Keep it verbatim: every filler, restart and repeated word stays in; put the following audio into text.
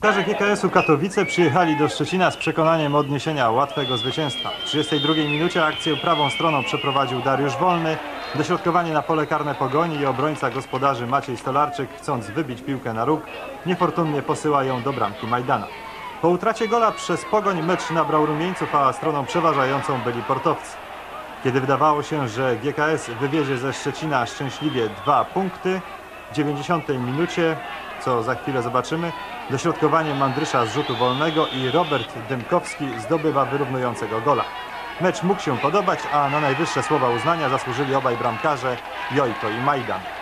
Piłkarze G K S-u Katowice przyjechali do Szczecina z przekonaniem odniesienia łatwego zwycięstwa. W trzydziestej drugiej minucie akcję prawą stroną przeprowadził Dariusz Wolny. Dośrodkowanie na pole karne Pogoni i obrońca gospodarzy Maciej Stolarczyk, chcąc wybić piłkę na róg, niefortunnie posyła ją do bramki Majdana. Po utracie gola przez Pogoń mecz nabrał rumieńców, a stroną przeważającą byli portowcy. Kiedy wydawało się, że G K S wywiezie ze Szczecina szczęśliwie dwa punkty, w dziewięćdziesiątej minucie, co za chwilę zobaczymy, dośrodkowanie Mandrysza z rzutu wolnego i Robert Dymkowski zdobywa wyrównującego gola. Mecz mógł się podobać, a na najwyższe słowa uznania zasłużyli obaj bramkarze, Jojko i Majdan.